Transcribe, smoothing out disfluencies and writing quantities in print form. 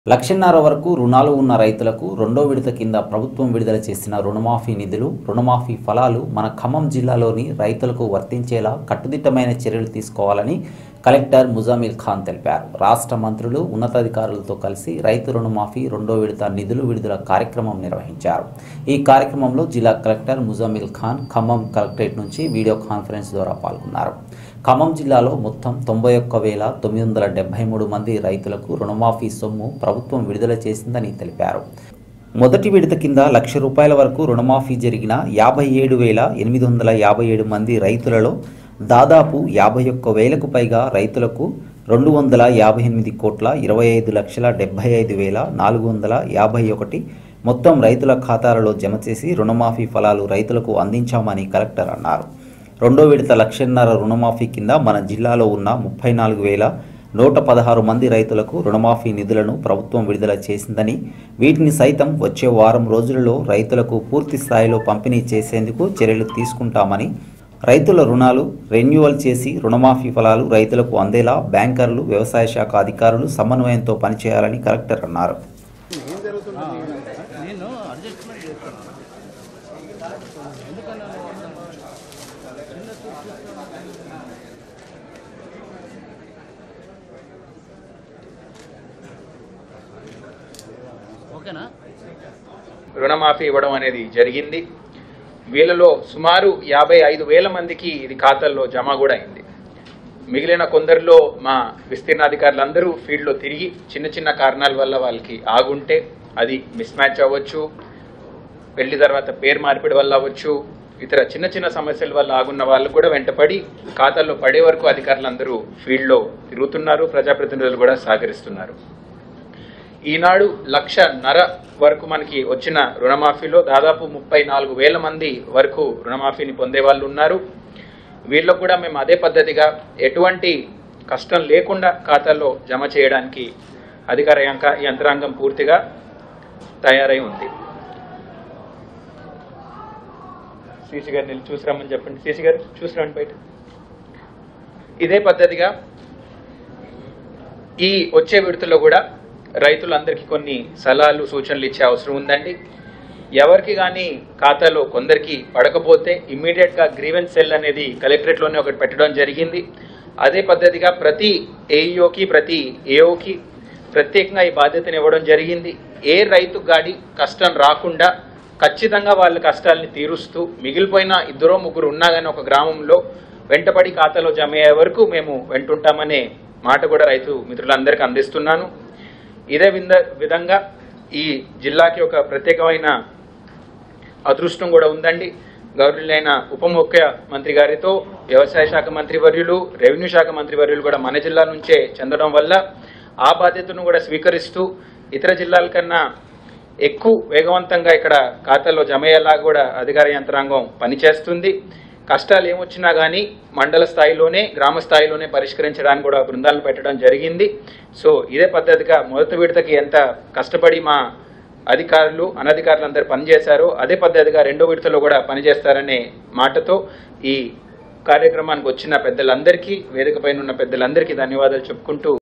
లక్షన్నర వరకు రుణాలు ఉన్న రైతులకు రెండో విడత కింద ప్రభుత్వం విడుదల చేసిన రుణమాఫీ నిధులు, రుణమాఫీ ఫలాలు మన ఖమ్మం జిల్లాలోని రైతులకు వర్తించేలా కట్టుదిట్టమైన చర్యలు తీసుకోవాలని కలెక్టర్ ముజామిల్ ఖాన్ తెలిపారు. రాష్ట్ర మంత్రులు, ఉన్నతాధికారులతో కలిసి రైతు రుణమాఫీ రెండో విడత నిధులు విడుదల కార్యక్రమం నిర్వహించారు. ఈ కార్యక్రమంలో జిల్లా కలెక్టర్ ముజామిల్ ఖాన్ ఖమ్మం కలెక్టరేట్ నుంచి వీడియో కాన్ఫరెన్స్ ద్వారా పాల్గొన్నారు. ఖమ్మం జిల్లాలో మొత్తం 91,973 మంది రైతులకు రుణమాఫీ సొమ్ము ప్రభుత్వం విడుదల చేసిందని తెలిపారు. మొదటి విడత కింద ₹1,00,000 వరకు రుణమాఫీ జరిగిన 57,857 మంది రైతులలో దాదాపు 51,000కు పైగా రైతులకు 258,25,75,451 మొత్తం రైతుల ఖాతాలలో జమ చేసి రుణమాఫీ ఫలాలు రైతులకు అందించామని కలెక్టర్ అన్నారు. రెండో విడత లక్షన్నర రుణమాఫీ కింద మన జిల్లాలో ఉన్న 34,116 మంది రైతులకు రుణమాఫీ నిధులను ప్రభుత్వం విడుదల చేసిందని, వీటిని సైతం వచ్చే వారం రోజులలో రైతులకు పూర్తి స్థాయిలో పంపిణీ చేసేందుకు చర్యలు తీసుకుంటామని, రైతుల రుణాలు రెన్యువల్ చేసి రుణమాఫీ ఫలాలు రైతులకు అందేలా బ్యాంకర్లు, వ్యవసాయ శాఖ అధికారులు సమన్వయంతో పనిచేయాలని కలెక్టర్ అన్నారు. రుణమాఫీ ఇవ్వడం అనేది జరిగింది. వీళ్ళలో సుమారు 55,000 మందికి ఇది ఖాతాల్లో జమ కూడా అయింది. మిగిలిన కొందరిలో మా విస్తీర్ణాధికారులందరూ ఫీల్డ్లో తిరిగి చిన్న చిన్న కారణాల వల్ల వాళ్ళకి ఆగుంటే, అది మిస్ మ్యాచ్ అవ్వచ్చు, పెళ్లి తర్వాత పేరు మార్పిడి వల్ల అవ్వచ్చు, ఇతర చిన్న చిన్న సమస్యల వల్ల ఆగున్న వాళ్ళకు కూడా వెంటపడి ఖాతాల్లో పడే వరకు అధికారులందరూ ఫీల్డ్లో తిరుగుతున్నారు. ప్రజాప్రతినిధులు కూడా సహకరిస్తున్నారు. ఈనాడు 1,00,000 వరకు మనకి వచ్చిన రుణమాఫీలో దాదాపు 34,000 మంది వరకు రుణమాఫీని పొందే వాళ్ళు ఉన్నారు. వీళ్ళకు కూడా మేము అదే పద్ధతిగా ఎటువంటి కష్టం లేకుండా ఖాతాల్లో జమ చేయడానికి అధికార యంత్రాంగం పూర్తిగా తయారై ఉంది. సీసీ గారిని చూసిరామని చెప్పండి. సీసీ గారు చూసిరామని బయట. ఇదే పద్ధతిగా ఈ వచ్చే విడతలో కూడా రైతులందరికీ కొన్ని సలహాలు, సూచనలు ఇచ్చే అవసరం ఉందండి. ఎవరికి కానీ ఖాతాలో కొందరికి పడకపోతే ఇమ్మీడియట్గా గ్రీవెన్స్ సెల్ అనేది కలెక్టరేట్లోనే ఒకటి పెట్టడం జరిగింది. అదే పద్ధతిగా ప్రతి ఏఈఓకి, ప్రతి ఏఓకి ప్రత్యేకంగా ఈ బాధ్యతను ఇవ్వడం జరిగింది. ఏ రైతు గాడి కష్టం రాకుండా ఖచ్చితంగా వాళ్ళ కష్టాలని తీరుస్తూ మిగిలిపోయిన 2-3 ఉన్నా కానీ ఒక గ్రామంలో వెంటపడి ఖాతాలో జమ అయ్యే వరకు మేము వెంటుంటామనే మాట కూడా రైతు మిత్రులందరికీ అందిస్తున్నాను. ఇదే విధంగా ఈ జిల్లాకి ఒక ప్రత్యేకమైన అదృష్టం కూడా ఉందండి. గౌరవులైన ఉప ముఖ్యమంత్రి గారితో వ్యవసాయ శాఖ మంత్రి వర్యులు, రెవెన్యూ శాఖ మంత్రి వర్యులు కూడా మన జిల్లా నుంచే చెందడం వల్ల ఆ బాధ్యతను కూడా స్వీకరిస్తూ ఇతర జిల్లాల కన్నా ఎక్కువ వేగవంతంగా ఇక్కడ ఖాతాల్లో జమ అయ్యేలా కూడా అధికార యంత్రాంగం పనిచేస్తుంది. కష్టాలు ఏమొచ్చినా కానీ మండల స్థాయిలోనే, గ్రామ స్థాయిలోనే పరిష్కరించడానికి కూడా బృందాలను పెట్టడం జరిగింది. సో ఇదే పద్ధతిగా మొదటి విడతకి ఎంత కష్టపడి మా అధికారులు, అనధికారులు అందరూ పనిచేశారో అదే పద్ధతిగా రెండో విడతలో కూడా పనిచేస్తారనే మాటతో ఈ కార్యక్రమానికి వచ్చిన పెద్దలందరికీ, వేదిక పైన ఉన్న పెద్దలందరికీ ధన్యవాదాలు చెప్పుకుంటూ